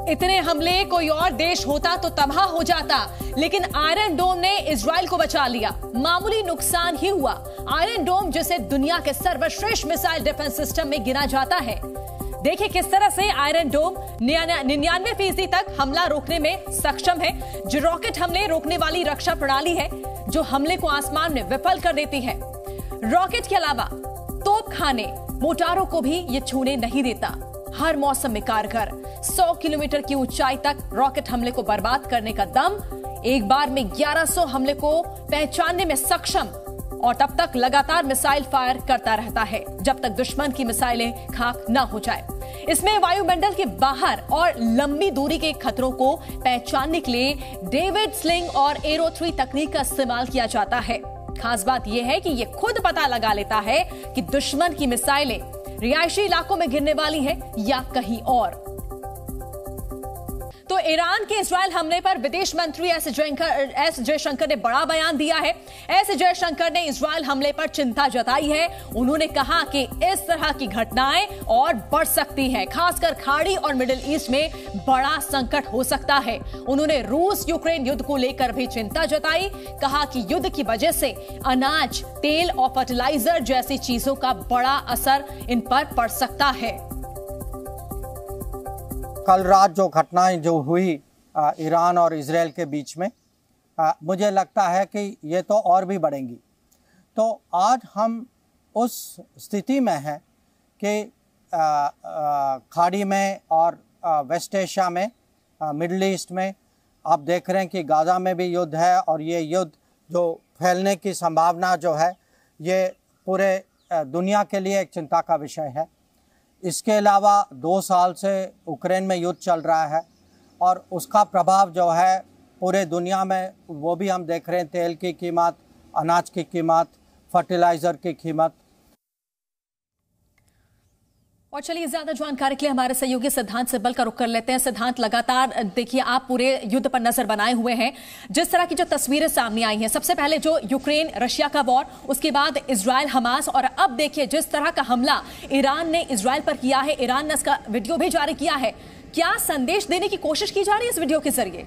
इतने हमले कोई और देश होता तो तबाह हो जाता, लेकिन आयरन डोम ने इजराइल को बचा लिया। मामूली नुकसान ही हुआ। आयरन डोम जिसे दुनिया के सर्वश्रेष्ठ मिसाइल डिफेंस सिस्टम में गिना जाता है। देखिए किस तरह से आयरन डोम 99% तक हमला रोकने में सक्षम है। जो रॉकेट हमले रोकने वाली रक्षा प्रणाली है जो हमले को आसमान में विफल कर देती है। रॉकेट के अलावा तोपखाने, मोटारों को भी ये छूने नहीं देता। हर मौसम में कारगर, 100 किलोमीटर की ऊंचाई तक रॉकेट हमले को बर्बाद करने का दम, एक बार में 1100 हमले को पहचानने में सक्षम, और तब तक लगातार मिसाइल फायर करता रहता है जब तक दुश्मन की मिसाइलें खाक न हो जाए। इसमें वायुमंडल के बाहर और लंबी दूरी के खतरों को पहचानने के लिए डेविड स्लिंग और एरो 3 तकनीक का इस्तेमाल किया जाता है। खास बात यह है कि यह खुद पता लगा लेता है कि दुश्मन की मिसाइलें रिहायशी इलाकों में गिरने वाली है या कहीं और। तो ईरान के इजरायल हमले पर विदेश मंत्री एस जयशंकर ने बड़ा बयान दिया है। एस जयशंकर ने इजरायल हमले पर चिंता जताई है। उन्होंने कहा कि इस तरह की घटनाएं और बढ़ सकती हैं, खासकर खाड़ी और मिडिल ईस्ट में बड़ा संकट हो सकता है। उन्होंने रूस यूक्रेन युद्ध को लेकर भी चिंता जताई। कहा कि युद्ध की वजह से अनाज, तेल और फर्टिलाइजर जैसी चीजों का बड़ा असर इन पर पड़ सकता है। कल रात जो घटनाएं जो हुई ईरान और इजराइल के बीच में, मुझे लगता है कि ये तो और भी बढ़ेंगी। तो आज हम उस स्थिति में हैं कि खाड़ी में और वेस्ट एशिया में, मिडल ईस्ट में आप देख रहे हैं कि गाज़ा में भी युद्ध है, और ये युद्ध जो फैलने की संभावना जो है ये पूरे दुनिया के लिए एक चिंता का विषय है। इसके अलावा 2 साल से यूक्रेन में युद्ध चल रहा है और उसका प्रभाव जो है पूरे दुनिया में वो भी हम देख रहे हैं। तेल की कीमत, अनाज की कीमत, फर्टिलाइज़र की कीमत। और चलिए ज्यादा जानकारी के लिए हमारे सहयोगी सिद्धांत सिब्बल का रुख कर लेते हैं। सिद्धांत, लगातार देखिए आप पूरे युद्ध पर नजर बनाए हुए हैं। जिस तरह की जो तस्वीरें सामने आई हैं, सबसे पहले जो यूक्रेन रशिया का वॉर, उसके बाद इजराइल हमास, और अब देखिए जिस तरह का हमला ईरान ने इजराइल पर किया है। ईरान ने इसका वीडियो भी जारी किया है। क्या संदेश देने की कोशिश की जा रही है इस वीडियो के जरिए?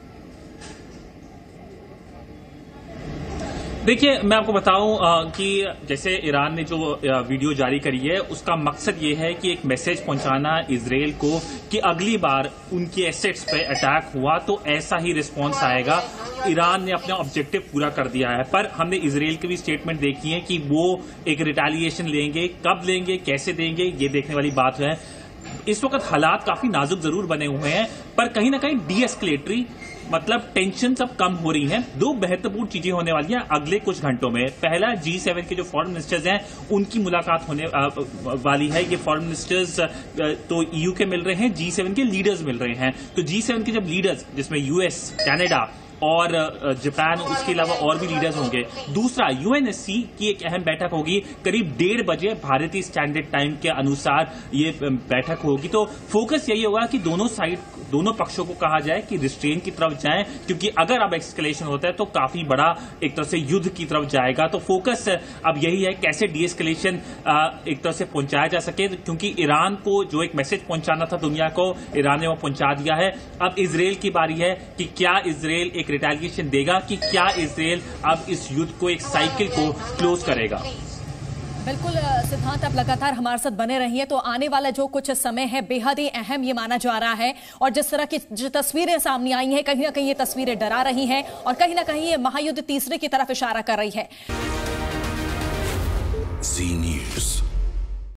देखिए मैं आपको बताऊं कि जैसे ईरान ने जो वीडियो जारी करी है उसका मकसद ये है कि एक मैसेज पहुंचाना इजराइल को कि अगली बार उनके एसेट्स पे अटैक हुआ तो ऐसा ही रिस्पांस आएगा। ईरान ने अपना ऑब्जेक्टिव पूरा कर दिया है, पर हमने इजराइल की भी स्टेटमेंट देखी है कि वो एक रिटेलिएशन लेंगे। कब लेंगे, कैसे देंगे, ये देखने वाली बात है। इस वक्त हालात काफी नाजुक जरूर बने हुए हैं, पर कहीं ना कहीं डीएस्केलेटरी, मतलब टेंशन सब कम हो रही है। 2 महत्वपूर्ण चीजें होने वाली हैं अगले कुछ घंटों में। पहला, G7 के जो फॉरेन मिनिस्टर्स हैं उनकी मुलाकात होने वाली है। ये फॉरेन मिनिस्टर्स तो EU के मिल रहे हैं, G7 के लीडर्स मिल रहे हैं। तो G7 के जब लीडर्स, जिसमें US, कनाडा और जापान, उसके अलावा और भी लीडर्स होंगे। दूसरा, UNSC की एक अहम बैठक होगी करीब 1:30 बजे भारतीय स्टैंडर्ड टाइम के अनुसार ये बैठक होगी। तो फोकस यही होगा कि दोनों पक्षों को कहा जाए कि रिस्ट्रेन की तरफ जाएं, क्योंकि अगर अब एक्सकेलेशन होता है तो काफी बड़ा एक तरह से युद्ध की तरफ जाएगा। तो फोकस अब यही है कैसे डीएस्केलेशन एक तरह से पहुंचाया जा सके, क्योंकि ईरान को जो एक मैसेज पहुंचाना था दुनिया को, ईरान ने वो पहुंचा दिया है। अब इजराइल की बारी है कि क्या इजराइल एक रिटेलिएशन देगा, कि क्या इजराइल अब इस युद्ध को, एक साइकिल को क्लोज करेगा। बिल्कुल सिद्धांत, आप लगातार हमारे साथ बने रहिए। तो आने वाला जो कुछ समय है बेहद ही अहम ये माना जा रहा है, और जिस तरह की जो तस्वीरें सामने आई हैं, कहीं ना कहीं ये तस्वीरें डरा रही हैं और कहीं ना कहीं ये महायुद्ध तीसरे की तरफ इशारा कर रही है। Z News।